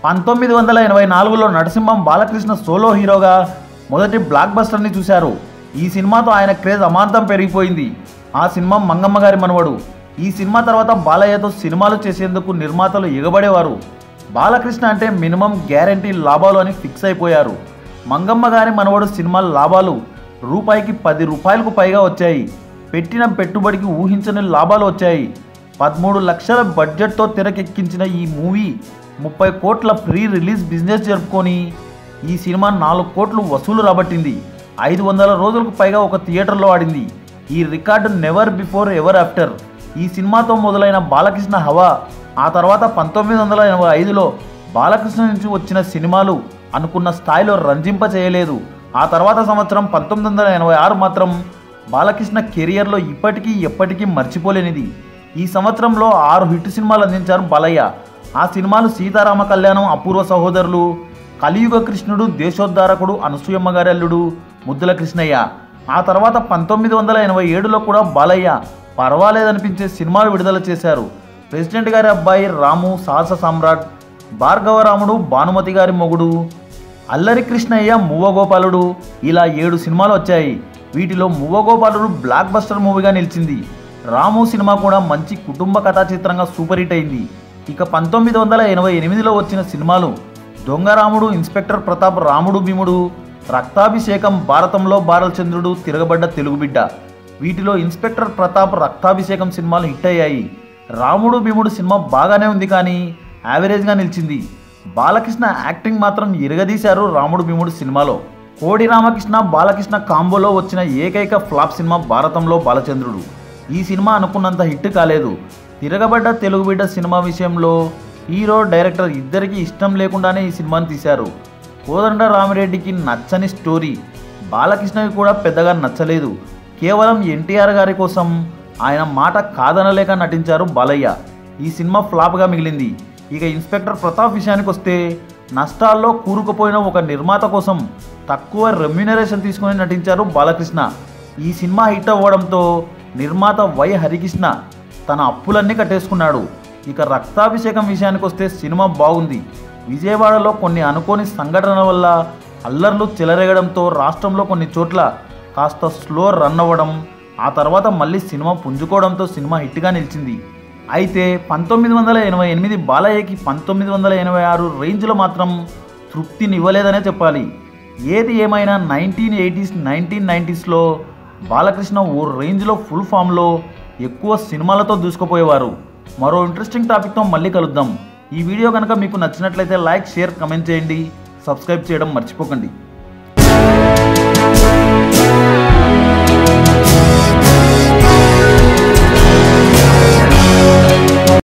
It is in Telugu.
1984లో నరసింహం బాలకృష్ణ సోలో హీరోగా మొదటి బ్లాక్ బస్టర్ని చూశారు. ఈ సినిమాతో ఆయన క్రేజ్ అమాంతం పెరిగిపోయింది. ఆ సినిమా మంగమ్మ గారి మనవడు. ఈ సినిమా తర్వాత బాలయ్యతో సినిమాలు చేసేందుకు నిర్మాతలు ఎగబడేవారు. బాలకృష్ణ అంటే మినిమం గ్యారంటీ లాభాలు అని ఫిక్స్ అయిపోయారు. మంగమ్మ గారి మనవడు సినిమా లాభాలు రూపాయికి 10 రూపాయలకు పైగా వచ్చాయి. పెట్టిన పెట్టుబడికి ఊహించని లాభాలు వచ్చాయి. 13 లక్షల బడ్జెట్తో తెరకెక్కించిన ఈ మూవీ 30 కోట్ల ప్రీ రిలీజ్ బిజినెస్ జరుపుకొని ఈ సినిమా 4 కోట్లు వసూలు రాబట్టింది. 500 రోజులకు పైగా ఒక థియేటర్లో ఆడింది. ఈ record never before ever after. ఈ సినిమాతో మొదలైన బాలకృష్ణ హవా ఆ తర్వాత 1985లో బాలకృష్ణ నుంచి వచ్చిన సినిమాలు అనుకున్న స్థాయిలో రంజింప చేయలేదు. ఆ తర్వాత సంవత్సరం 1986 మాత్రం బాలకృష్ణ కెరియర్లో ఇప్పటికీ ఎప్పటికీ మర్చిపోలేనిది. ఈ సంవత్సరంలో 6 హిట్ సినిమాలు అందించారు బాలయ్య. ఆ సినిమాలు సీతారామ కళ్యాణం, అపూర్వ సహోదరులు, కలియుగ కృష్ణుడు, దేశోద్ధారకుడు, అనసూయమ్మ గారి అల్లుడు, ముద్దుల కృష్ణయ్య. ఆ తర్వాత 1987లో కూడా బాలయ్య పర్వాలేదనిపించే సినిమాలు విడుదల చేశారు. ప్రెసిడెంట్ గారి అబ్బాయి, రాము, సాహస సామ్రాట్, భార్గవరాముడు, భానుమతి గారి మొగుడు, అల్లరి కృష్ణయ్య, మువ్వగోపాలుడు, ఇలా 7 సినిమాలు వచ్చాయి. వీటిలో మువ్వగోపాలుడు బ్లాక్ బస్టర్ మూవీగా నిలిచింది. రాము సినిమా కూడా మంచి కుటుంబ కథా చిత్రంగా సూపర్ హిట్ అయింది. ఇక 1988లో వచ్చిన సినిమాలు దొంగరాముడు, ఇన్స్పెక్టర్ ప్రతాప్, రాముడు భీముడు, రక్తాభిషేకం, భారతంలో బాలచంద్రుడు, తిరగబడ్డ తెలుగు బిడ్డ. వీటిలో ఇన్స్పెక్టర్ ప్రతాప్, రక్తాభిషేకం సినిమాలు హిట్ అయ్యాయి. రాముడు భీముడు సినిమా బాగానే ఉంది కానీ యావరేజ్గా నిలిచింది. బాలకృష్ణ యాక్టింగ్ మాత్రం ఇరగదీశారు రాముడు భీముడు సినిమాలో. కోడి రామకృష్ణ, బాలకృష్ణ కాంబోలో వచ్చిన ఏకైక ఫ్లాప్ సినిమా భారతంలో బాలచంద్రుడు. ఈ సినిమా అనుకున్నంత హిట్ కాలేదు. తిరగబడ్డ తెలుగు బిడ్డ సినిమా విషయంలో హీరో, డైరెక్టర్ ఇద్దరికీ ఇష్టం లేకుండానే ఈ సినిమాని తీశారు. కోదండ రామిరెడ్డికి నచ్చని స్టోరీ, బాలకృష్ణకి కూడా పెద్దగా నచ్చలేదు. కేవలం ఎన్టీఆర్ గారి కోసం ఆయన మాట కాదనలేక నటించారు బాలయ్య. ఈ సినిమా ఫ్లాప్గా మిగిలింది. ఇక ఇన్స్పెక్టర్ ప్రతాప్ విషయానికి వస్తే నష్టాల్లో కూరుకుపోయిన ఒక నిర్మాత కోసం తక్కువ రెమ్యూనరేషన్ తీసుకొని నటించారు బాలకృష్ణ. ఈ సినిమా హిట్ అవ్వడంతో నిర్మాత వై హరికృష్ణ తన అప్పులన్నీ కట్టేసుకున్నాడు. ఇక రక్తాభిషేకం విషయానికి వస్తే సినిమా బాగుంది. విజయవాడలో కొన్ని అనుకోని సంఘటనల వల్ల అల్లర్లు చెలరేగడంతో రాష్ట్రంలో కొన్ని చోట్ల కాస్త స్లో రన్ అవ్వడం, ఆ తర్వాత మళ్ళీ సినిమా పుంజుకోవడంతో సినిమా హిట్గా నిలిచింది. అయితే 1988 బాలయ్యకి 1986 రేంజ్లో మాత్రం తృప్తినివ్వలేదనే చెప్పాలి. ఏది ఏమైనా 1980s 1990స్లో బాలకృష్ణ ఓ రేంజ్లో ఫుల్ ఫామ్లో ఎక్కువ సినిమాలతో దూసుకుపోయేవారు. మరో ఇంట్రెస్టింగ్ టాపిక్తో మళ్ళీ కలుద్దాం. ఈ వీడియో కనుక మీకు నచ్చినట్లయితే లైక్, షేర్, కమెంట్ చేయండి. సబ్స్క్రైబ్ చేయడం మర్చిపోకండి.